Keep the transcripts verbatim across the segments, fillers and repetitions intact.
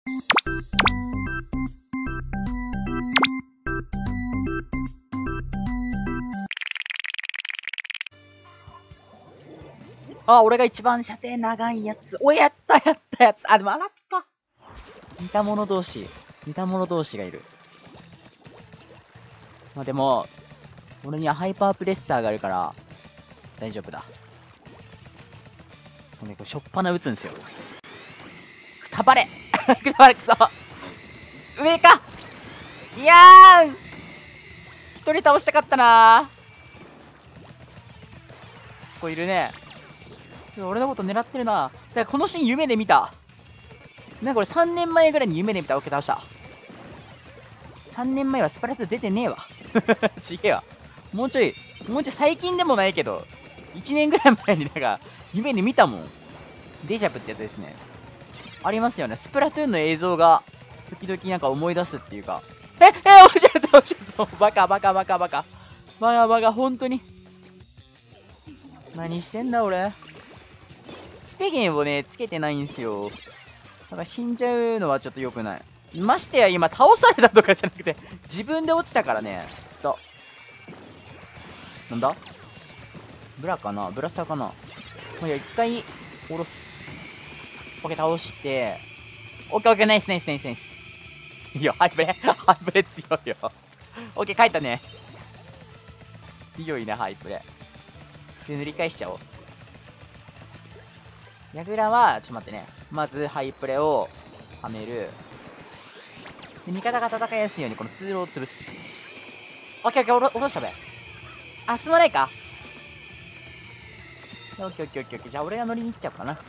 あ、俺が一番射程長いやつ。お、やったやったやった。あ、でも洗った。似た者同士。似た者同士がいる。まあでも、俺にはハイパープレッサーがあるから、大丈夫だ。もうね、これしょっぱな撃つんですよ。くたばれくたばれくそ上かいやーん一人倒したかったなー。ここいるね。俺のこと狙ってるな。だからこのシーン夢で見た。なんかこれさんねんまえぐらいに夢で見た。オッケー倒した。さんねんまえはスプラトゥーン出てねえわ。ちげえわ。もうちょい、もうちょい最近でもないけど、いちねんぐらい前になんか夢で見たもん。デジャブってやつですね。ありますよね。スプラトゥーンの映像が時々なんか思い出すっていうか。え、え、落ちちゃった、落ちちゃった。バカバカバカバカ。バカバカ、ほんとに。何してんだ俺。スペゲンをね、つけてないんですよ。だから死んじゃうのはちょっと良くない。ましてや今倒されたとかじゃなくて、自分で落ちたからね。と。なんだブラかなブラスターかなもういや、一回、下ろす。オッケー、倒して。オッケーオッケー、ナイスナイスナイスナイス。いや、ハイプレ、ハイプレ強いよ。オッケー、帰ったね。強いね、ハイプレ。で、塗り返しちゃおう。ヤグラは、ちょっと待ってね。まず、ハイプレをはめる。で、味方が戦いやすいように、この通路を潰す。オッケーオッケー、おろ落としたべ。あ、進まないか。オッケーオッケーオッケーオッケー。じゃあ、俺が乗りに行っちゃおうかな。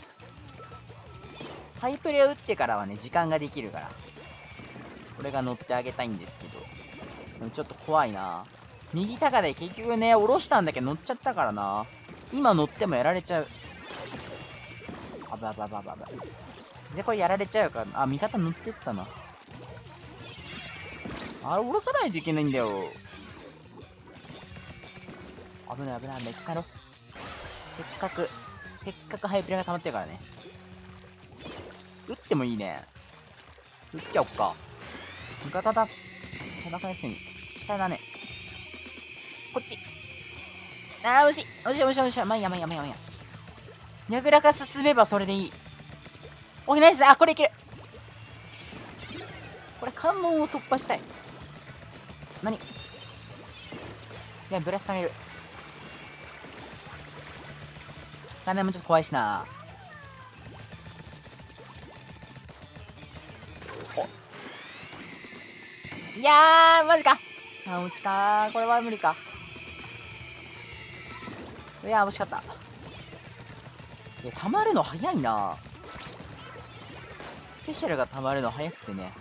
ハイプレを打ってからはね、時間ができるから。これが乗ってあげたいんですけど。でもちょっと怖いな。右高で結局ね、下ろしたんだけど乗っちゃったからな。今乗ってもやられちゃう。あばばばばば。で、これやられちゃうから。あ、味方乗ってったな。あれ、下ろさないといけないんだよ。危ない危ない。めっちゃ帰ろう。せっかく、せっかくハイプレが溜まってるからね。撃ってもいいね。撃っちゃおっか。味方だ。戦いやすい。下だね。こっち。あー、惜しい。惜しい惜しい惜しい。まあいいやまあいいやまあいいやまあいいや。ニャグラが進めばそれでいい。おい、ナイス。あ、これいける。これ関門を突破したい。何いや、ブラスタめる。画面もちょっと怖いしな。おいやー、マジか。あ、落ちかー。これは無理か。いやー、惜しかった。いや、溜まるの早いな。スペシャルが溜まるの早くてね。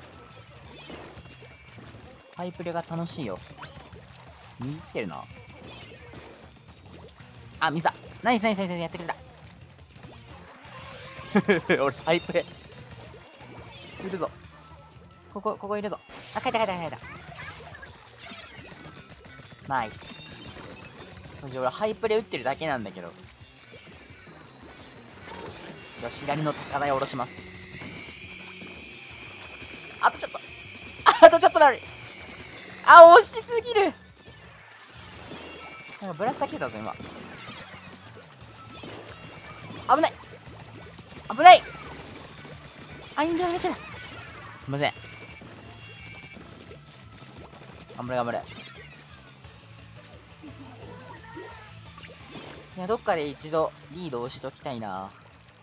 ハイプレが楽しいよ。右来てるな。あ、ミサ。ナイスナイスナイスやってくれた。俺、ハイプレ。いるぞ。ここ、ここいるぞ。あ、帰った帰った帰った。ナイス。俺、ハイプレ打ってるだけなんだけど。よし、左の高台を下ろします。あとちょっと。あとちょっとなる。あ、惜しすぎる。なんかブラスター切れたぞ、今。危ない。危ない。あ、いいんだよ、ちゃだ。すいません。頑張れ、頑張れ。いや、どっかで一度リードをしときたいな。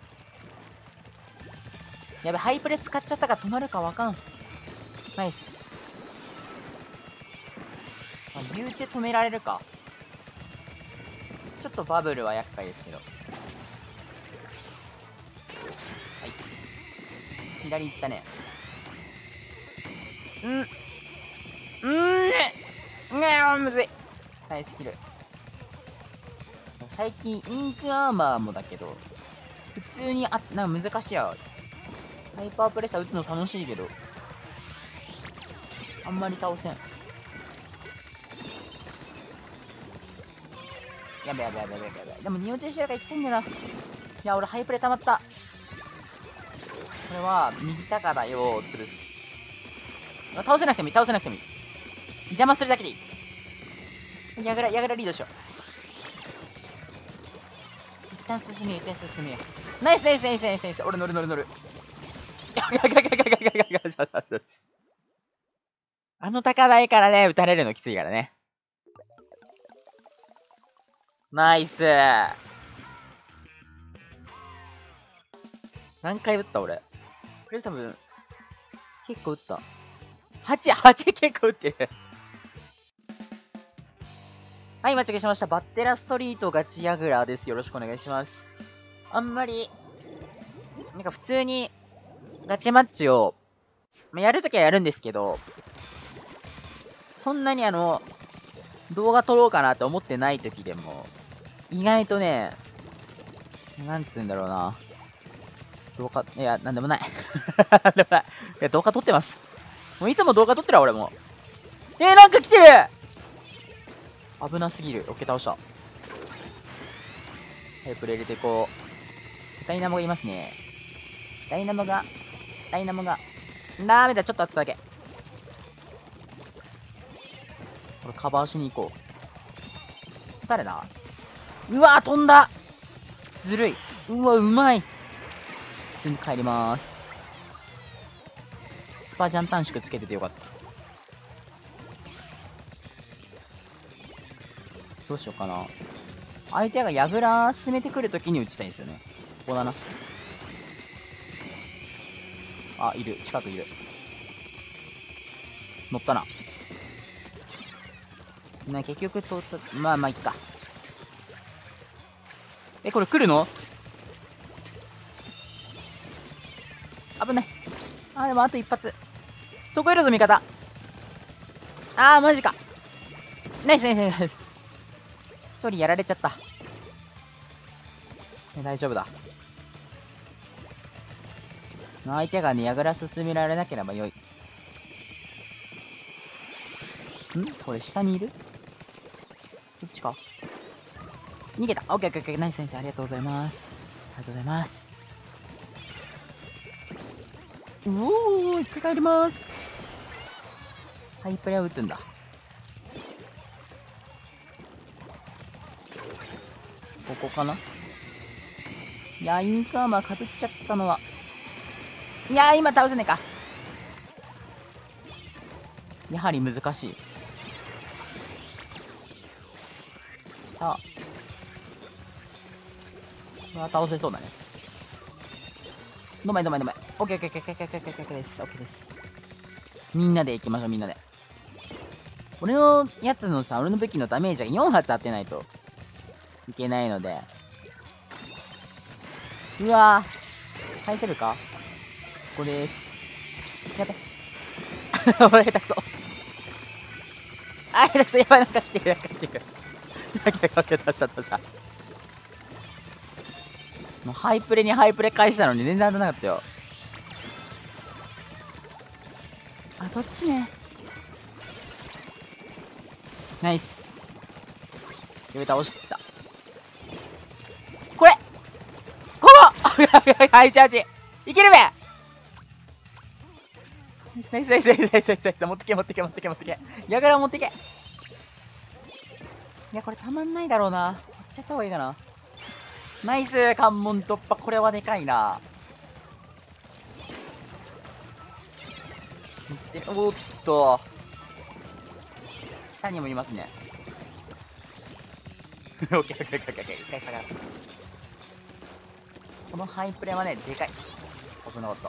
やべ、ハイプレ使っちゃったから止まるかわかん。ナイス。まあ、言うて止められるか。ちょっとバブルは厄介ですけど。はい。左行ったね。うん。うーんねうわーむずい。ナイスキル。最近インクアーマーもだけど、普通にあ、なんか難しいや。ハイパープレッサー打つの楽しいけど、あんまり倒せん。やべやべやべやべやべやべ。でも、ニオチェシアが行きたいんだよな。いや、俺ハイプレ溜まった。これは、右高台を潰す。倒せなくてもいい、倒せなくてもいい。邪魔するだけでいい。やぐら、やぐらリードしよう。一旦進めよ、一旦進めよ。ナイスナイスナイスナイスナイス。俺乗る乗る乗る。ガガガガガガガガガガガ。あの高台からね、撃たれるのきついからね。ナイスー。何回撃った俺。これ多分、結構撃った。はち、はち結構撃ってる。はい、間違えしました。バッテラストリートガチヤグラです。よろしくお願いします。あんまり、なんか普通に、ガチマッチを、まあ、やるときはやるんですけど、そんなにあの、動画撮ろうかなって思ってないときでも、意外とね、なんつうんだろうな。動画、いや、なんでもない。なんでもない。いや、動画撮ってます。もういつも動画撮ってるわ、俺も。えー、なんか来てる。危なすぎる。オッケー、倒した。はい、プレイ入れていこう。ダイナモがいますね。ダイナモが、ダイナモが、ダメだ、ちょっと当てただけ。これカバーしに行こう。誰だ。うわー、飛んだ。ずるい。うわ、うまい。普通に帰りまーす。スパジャン短縮つけててよかった。どうしようかな。相手が矢倉進めてくるときに打ちたいんですよね。ここだな。あ、いる。近くいる。乗ったな。な、結局通った。まあまあ、いっか。え、これ来るの？危ない。あ、でもあと一発。そこいるぞ、味方。あー、マジか。ナイスナイスナイス。一人やられちゃった。大丈夫だ。相手がね、矢倉進められなければよい。ん？これ下にいる？どっちか？逃げた。オッケーオッケーオッケー。ナイス先生、ありがとうございます。ありがとうございます。うおー、一回帰ります。ハイプレは撃つんだ。ここかな。いや、インカーマーかぶっちゃったのは。いやー、今倒せねえか。やはり難しい。来た。これは倒せそうだね。どまいどまいどまい。オッケーオッケーオッケーオッケーオッケーオッケーオッケーです。オッケーです。みんなで行きましょう、みんなで。俺のやつのさ、俺の武器のダメージがよん発当てないといけないので。うわぁ。返せるか？ここです。やべ。俺下手くそ。あ、下手くそ。やばい、なんか来てる、なんか来てる。なんかかけ出した、出した。もうハイプレにハイプレ返したのに全然当たらなかったよ。あ、そっちね。ナイス。やべ、倒した。これこのはい、チャージいけるべ。ナイスナイスナイスナイスナイスナイスナイス。持ってけ持ってけ持ってけ持ってけ。やがら持ってけ。いや、これたまんないだろうな。やっちゃった方がいいかな。ナイス関門突破。これはでかいな。おっと。下にもいますね。オッケーオッケーオッケーオッケー。一回下がる。このハイプレはね、でかい。危なかった。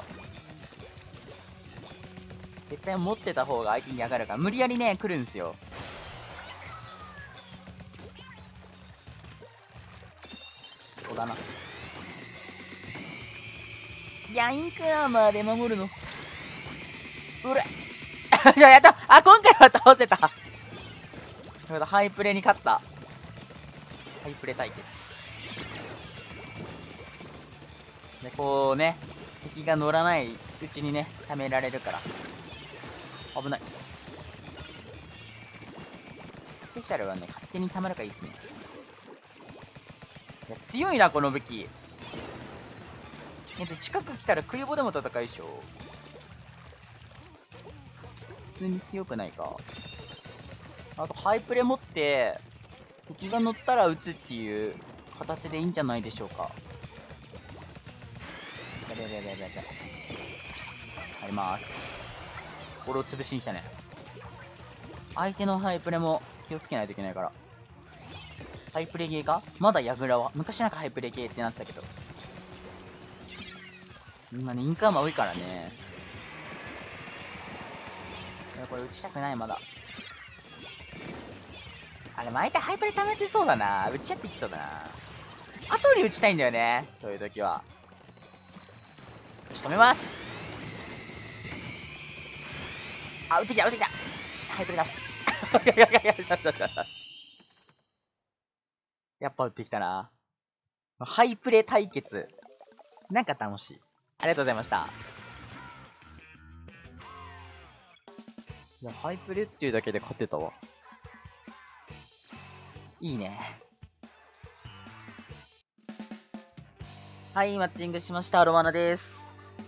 絶対持ってた方が相手に上がるから、無理やりね、来るんですよ。そうだな。いや、インクアーマーで守るの。うれじゃあやった。あ、今回は倒せた。ハイプレに勝った。ハイプレ対決。で、こうね、敵が乗らないうちにね、貯められるから。危ない。スペシャルはね、勝手に溜まるからいいですね。いや、強いな、この武器。 え、で、近く来たらクリボでも戦いでしょ。普通に強くないか。あと、ハイプレ持って、敵が乗ったら撃つっていう形でいいんじゃないでしょうか。やべやべやべやべやべ。入ります。これを潰しに来たね。相手のハイプレも気をつけないといけないから。ハイプレゲーかまだヤグラは。昔なんかハイプレゲーってなってたけど。今ね、インカーマ多いからね。いや、これ打ちたくない、まだ。あれ、毎回ハイプレ溜めてそうだな。打ち合ってきそうだな。後に打ちたいんだよね。そういう時は。よし、止めます。あ、打ってきた、打ってきた。ハイプレ出す。よしよしよしよし。やっぱ打ってきたな。ハイプレ対決。なんか楽しい。ありがとうございました。いや、ハイプレっていうだけで勝てたわ。いいね。はい、マッチングしました。ロマナです。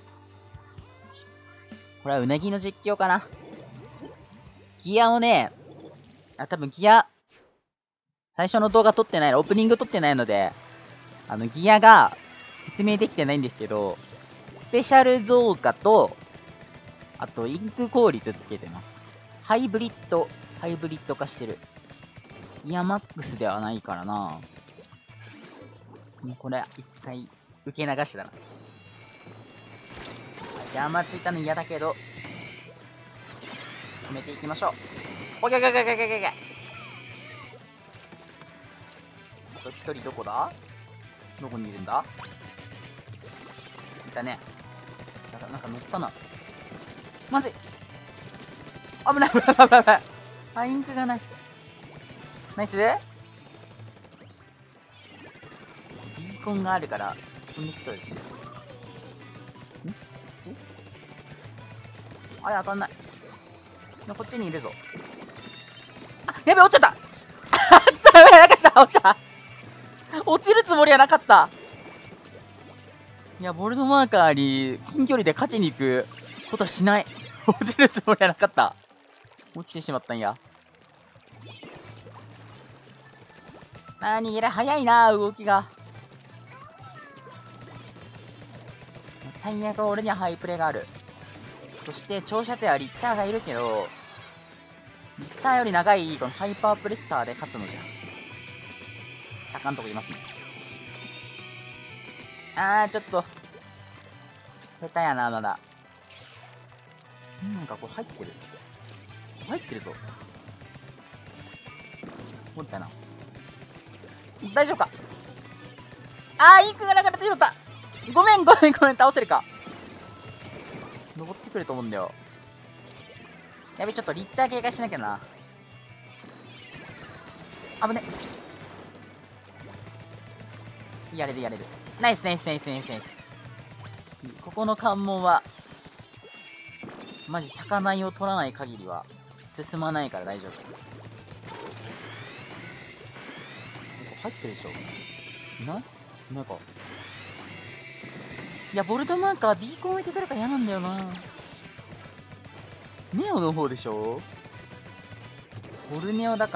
これはうなぎの実況かな。ギアをね、あ、多分ギア、最初の動画撮ってないの、オープニング撮ってないので、あの、ギアが説明できてないんですけど、スペシャル増加と、あと、インク効率つけてます。ハイブリッド、ハイブリッド化してる。ギアマックスではないからな。もうこれ、一回、受け流しだな。ジャーマついたの嫌だけど、止めていきましょう。おいおいおいおいおいおいおい。あと一人どこだ？どこにいるんだ？いたね。なんか、なんか乗ったな。まずい。危ない危ない危ない危ない。あ、インクがない。ナイス？ビーコンがあるから、飛んできそうですね。ん？こっち？あれ、当たんない。こっちにいるぞ。あ、やべ、落ちちゃったあやべ、なんかした落ちた落ちるつもりはなかった。いや、ボルドマーカーに近距離で勝ちに行くことはしない。落ちるつもりはなかった。落ちてしまったんや。あー、逃げら早いな、動きが。最悪俺にはハイプレがある。そして長射程はリッターがいるけど、リッターより長いこのハイパープレッサーで勝つのじゃ。高んとこいますね。あー、ちょっと、下手やな、まだ。なんかこれ入ってる。入ってるぞ。持ったな。大丈夫か？あー、インクがなくなってしまった。ごめん、ごめん、ごめん、倒せるか。登ってくると思うんだよ。やべ、ちょっとリッター警戒しなきゃな。危ね。やれるやれる。ナイスナイスナイスナイスナイス。ここの関門は、マジ高台を取らない限りは進まないから大丈夫。ここ入ってるでしょ。いない？いないか。いや、ボルトマーカービーコン置いてくるから嫌なんだよな。ネオの方でしょ。ボルネオだから。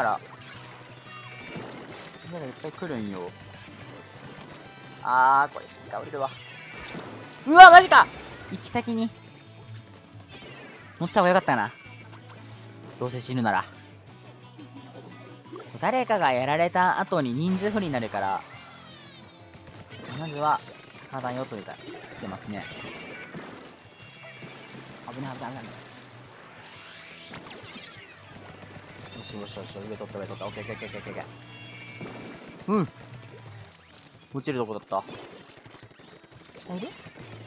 いや、いっぱい来るんよ。あー、これ、倒れるわ。うわ、マジか！行き先に。乗った方がよかったな。どうせ死ぬなら。誰かがやられた後に人数不利になるから、まずは、高台を取れた。来てますね。危ない危ない危ない。よしよしよし、上取った上取った。オッケーオッケーオッケーオッケー。うん。落ちるとこだった。下いる？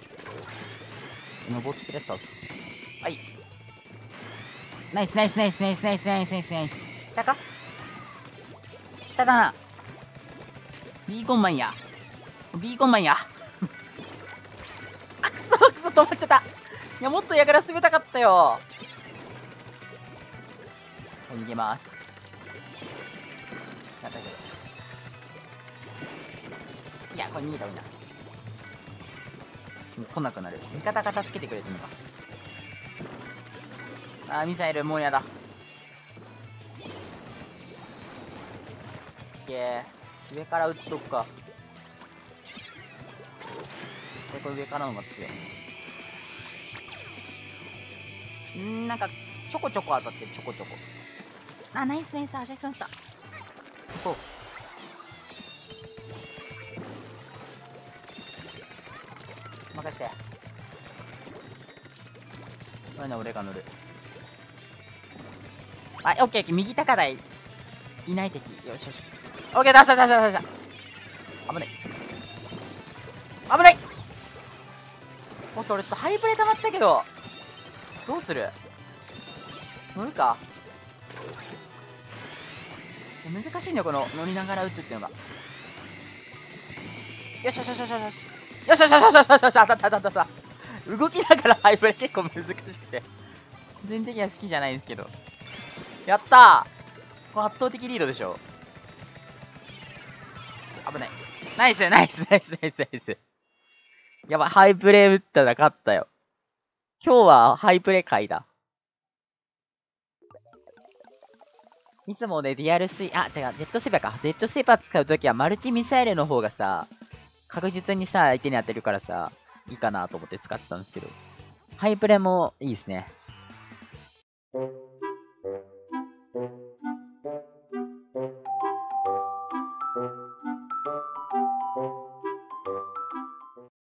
登ってるやつ倒す。はい。ナイスナイスナイスナイスナイスナイスナイスナイス。下か？下だな。ビーコンマンや。ビーコンマンや。あ、くそくそ、止まっちゃった。いや、もっとやから進めたかったよ。はい、逃げます。あ、大丈夫。いや、これ逃げた方がいいな。 もう来なくなる。味方が助けてくれてるのか。あー、ミサイル、もうやだ。オッケー。上から撃ちとくか。で、これ上からのが強い。んー、なんか、ちょこちょこ当たってる、ちょこちょこ。あ、ナイスナイス、アシストンした。行こう。任して。これね、俺が乗る。あ、オッケー、右高台。いない敵。よしよし。オッケー、出した出した出した。危ない。危ない。オッケー、俺ちょっとハイプレ溜まったけど。どうする？乗るか？難しいんだよ、この乗りながら撃つっていうのが。よしよしよしよしよし。よしよしよしよしよしよし、当たった当たった当たった。動きながらハイプレ結構難しくて。個人的には好きじゃないんですけど。やったー！これ圧倒的リードでしょ。危ない。ナイスナイスナイスナイスナイス。やばい、ハイプレ打ったら勝ったよ。今日はハイプレ回だ。いつもね、リアルスイ、あ、違う、ジェットスイーパーか。ジェットスイーパー使うときはマルチミサイルの方がさ、確実にさ、相手に当てるからさ、いいかなと思って使ってたんですけど。ハイプレもいいですね。